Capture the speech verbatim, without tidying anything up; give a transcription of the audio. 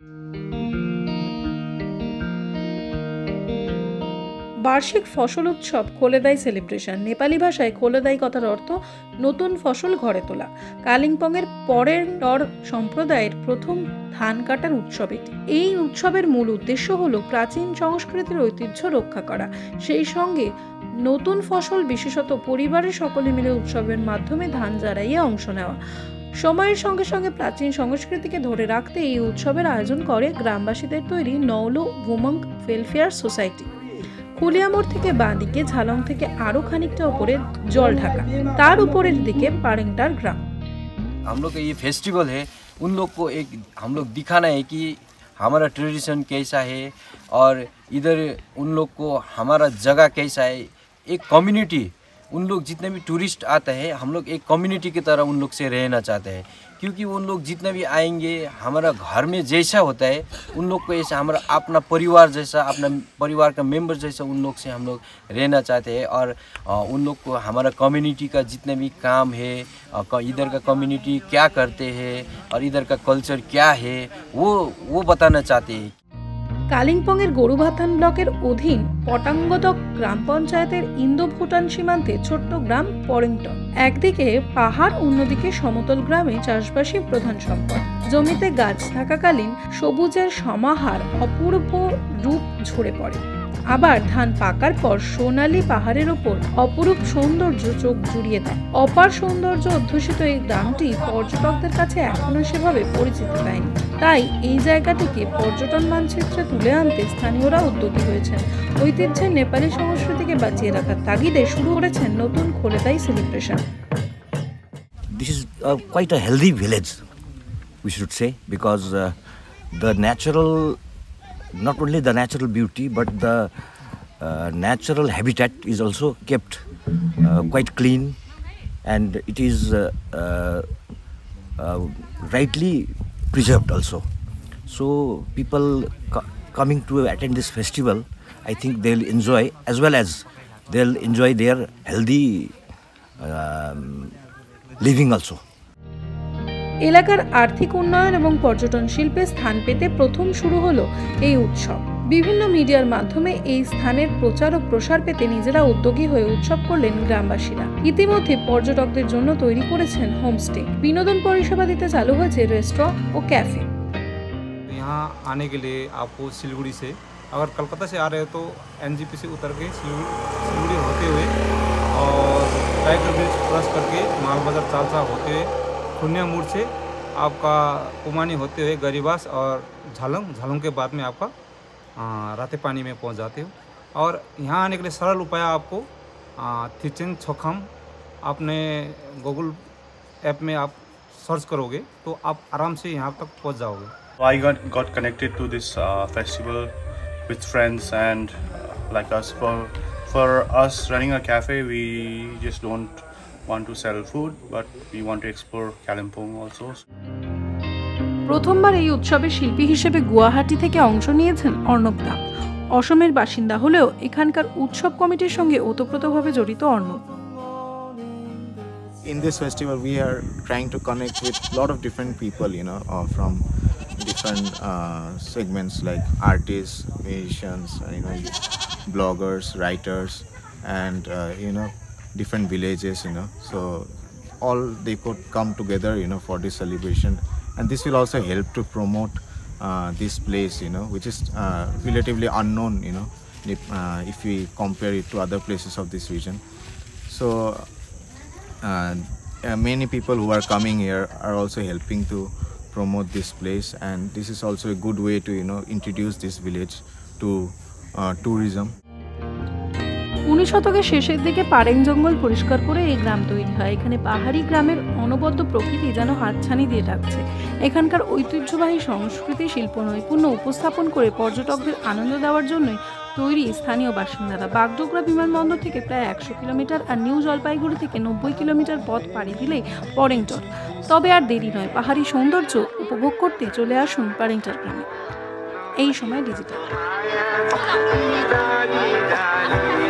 বার্ষিক ফসল উৎসব খোলেদাই সেলিব্রেশন। নেপালি ভাষায় খোলেদাই কথার অর্থ নতুন ফসল ঘরে তোলা। কালিম্পংয়ের পরের টর সম্প্রদায়ের প্রথম ধান কাটার উৎসব এটি। এই উৎসবের মূল উদ্দেশ্য হলো প্রাচীন সংস্কৃতির ঐতিহ্য রক্ষা করা, সেই সঙ্গে নতুন ফসল বিশেষত পরিবারের সকলে মিলে উৎসবের মাধ্যমে ধান ঝাড়াইয়ে অংশ নেওয়া। সময়ের সঙ্গে সঙ্গে প্রাচীন সংস্কৃতিকে ধরে রাখতে এই উৎসবের আয়োজন করে গ্রামবাসীদের তৈরি নওলো উমঙ্গ ওয়েলফেয়ার সোসাইটি। কুলিয়ামোড় থেকে বাঁ দিকে ঝালং থেকে আরো খানিকটা উপরে জল ঢাকা, তার উপরের দিকে পারেংটার গ্রাম। हम लोग का ये फेस्टिवल है, उन लोग को एक हम लोग दिखाना है कि हमारा ट्रेडिशन कैसा है और इधर उन लोग को हमारा जगह कैसा है। एक कम्युनिटी, उन लोग जितने भी टूरिस्ट आते हैं हम लोग एक कम्युनिटी की तरह उन लोग से रहना चाहते हैं, क्योंकि उन लोग जितने भी आएंगे हमारा घर में जैसा होता है उन लोग को ऐसा हमारा अपना परिवार जैसा, अपना परिवार का मेंबर जैसा उन लोग से हम लोग रहना चाहते हैं। और उन लोग को हमारा कम्युनिटी का जितने भी काम है, इधर का कम्युनिटी क्या करते हैं और इधर का कल्चर क्या है वो वो बताना चाहते हैं। কালিম্পংয়ের গরুভাথান ব্লকের অধীন পটাঙ্গদক গ্রাম পঞ্চায়েতের ইন্দো ভুটান সীমান্তে ছোট্ট গ্রাম পরেংটন। একদিকে পাহাড়, অন্যদিকে সমতল গ্রামে চাষবাসী প্রধান সম্পদ। জমিতে গাছ থাকাকালীন সবুজের সমাহার অপূর্ব রূপ ঝরে পড়ে। আবার ধান পাকার পর সোনালী পাহাড়ের ওপর অপরূপ সৌন্দর্য চোখ জুড়িয়ে দেয়। অপার সৌন্দর্য অধ্যুষিত এই গ্রামটি পর্যটকদের কাছে এখনো সেভাবে পরিচিতি পায়নি, তাই এই জায়গাটিকে পর্যটন মানচিত্রে তুলে আনতে স্থানীয়রা উদ্যোগী হয়েছেন। ঐতিহ্যের নেপালি সংস্কৃতিকে বাঁচিয়ে রাখার তাগিদে শুরু করেছেন নতুন খোলেদাই celebration. This is uh, quite a healthy village, we should say, because uh, the natural not only the natural beauty but the uh, natural habitat is also kept uh, quite clean, and it is uh, uh, uh, rightly preserved also. So people co- coming to attend this festival, I think they'll enjoy, as well as they'll enjoy their healthy um, living also. এলাকার আর্থিক উন্নয়ন এবং পর্যটন শিল্পে স্থান পেতে প্রথম শুরু হলো এই উৎসব। বিভিন্ন মিডিয়ার মাধ্যমে এই স্থানের প্রচার ও প্রসার পেতে নিজেরা উদ্যোগী হয়ে উৎসব করলেন গ্রামবাসীরা। ইতিমধ্যে পর্যটকদের জন্য তৈরি করেছেন হোমস্টে। বিনোদন পরিষেবা দিতে চালু হয়েছে রেস্টুরেন্ট ও ক্যাফে। यहाँ आने के लिए आपको सिलगुड़ी से, अगर कलकत्ता से आ रहे हो तो एनजीपी से उतर के सिलगुड़ी सिलगुड़ी होते हुए और टाइगर ब्रिज क्रॉस करके माल बाजार चालसा होते हुए खुनिया मोड़ से आपका कुमानी होते हुए गरीबास और झालंग, झालंग के बाद में आपका राते पानी में पहुंच जाते हो। और यहाँ आने के लिए सरल उपाय आपको थिचेन छोखम आपने गूगल ऐप में आप सर्च करोगे तो आप आराम से यहाँ तक पहुँच जाओगे। I got got connected to this uh, festival with friends, and uh, like us for for us running a cafe, we just don't want to sell food, but we want to explore Kalimpong also. প্রথমবার এই উৎসবে শিল্পী হিসেবে গুয়াহাটি থেকে অংশ নিয়েছেন অর্ণব দা। অসমের বাসিন্দা হলেও এখানকার উৎসব কমিটির সঙ্গে ওতপ্রোতভাবে জড়িত Arnab. In this festival, we are trying to connect with a lot of different people, you know, uh, from different uh, segments like artists, musicians, you know, bloggers, writers, and uh, you know, different villages, you know. So all they could come together, you know, for this celebration, and this will also help to promote uh, this place, you know, which is uh, relatively unknown, you know, if, uh, if we compare it to other places of this region. So uh, uh, many people who are coming here are also helping to promote this place, and this is also a good way to, you know, introduce this village to uh, tourism. উনিশ শতকের শেষের দিকে পারেং জঙ্গল পরিষ্কার করে এই গ্রাম তৈরি হয়। এখানে পাহাড়ি গ্রামের অনবদ্য প্রকৃতি যেন হাতছানি দিয়ে ডাকছে। এখানকার ঐতিহ্যবাহী সংস্কৃতি, শিল্প নৈপুণ্য উপস্থাপন করে পর্যটকদের আনন্দ দেওয়ার জন্যই তৈরি স্থানীয় বাসিন্দারা। বাগডোগরা বিমানবন্দর থেকে প্রায় একশো কিলোমিটার আর নিউ জলপাইগুড়ি থেকে নব্বই কিলোমিটার পথ পাড়ি দিলেই পরেংটন। তবে আর দেরি নয়, পাহাড়ি সৌন্দর্য উপভোগ করতে চলে আসুন পারেংটন গ্রামে। এই সময় ডিজিটাল।